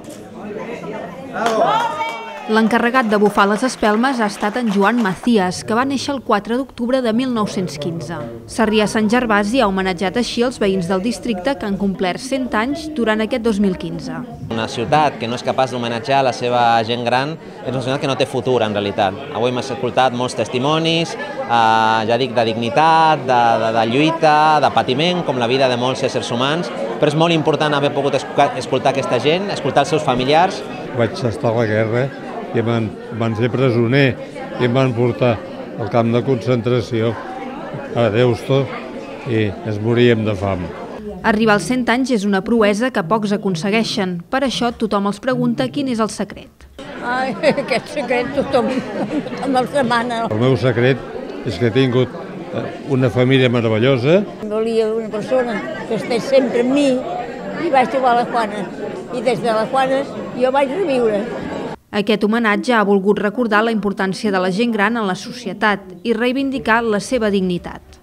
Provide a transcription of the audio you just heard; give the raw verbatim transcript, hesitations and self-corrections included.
L'encarregat de bufar les espelmes ha estat en Joan Macías, que va néixer el quatre d'octubre de mil nou-cents quinze. Sarrià Sant Gervasi ha homenatjat així els veïns del districte que han complert cent anys durant aquest dos mil quinze. Una ciutat que no és capaç d'homenatjar la seva gent gran és una ciutat que no té futur, en realitat. Avui hem escoltat molts testimonis, eh, ja dic, de dignitat, de, de, de lluita, de patiment, com la vida de molts éssers humans, però és molt important haver pogut escoltar aquesta gent, escoltar els seus familiars. Vaig estar a la guerra i em van, van ser presoner i em van portar al camp de concentració a Deusto i ens moríem de fam. Arribar als cent anys és una proesa que pocs aconsegueixen. Per això tothom els pregunta quin és el secret. Ai, aquest secret tothom me'l demana. El meu secret és que he tingut una família meravellosa. Volia una persona que estigués sempre amb mi i vaig trobar la Juana. I des de la Juana jo vaig reviure. Aquest homenatge ha volgut recordar la importància de la gent gran en la societat i reivindicar la seva dignitat.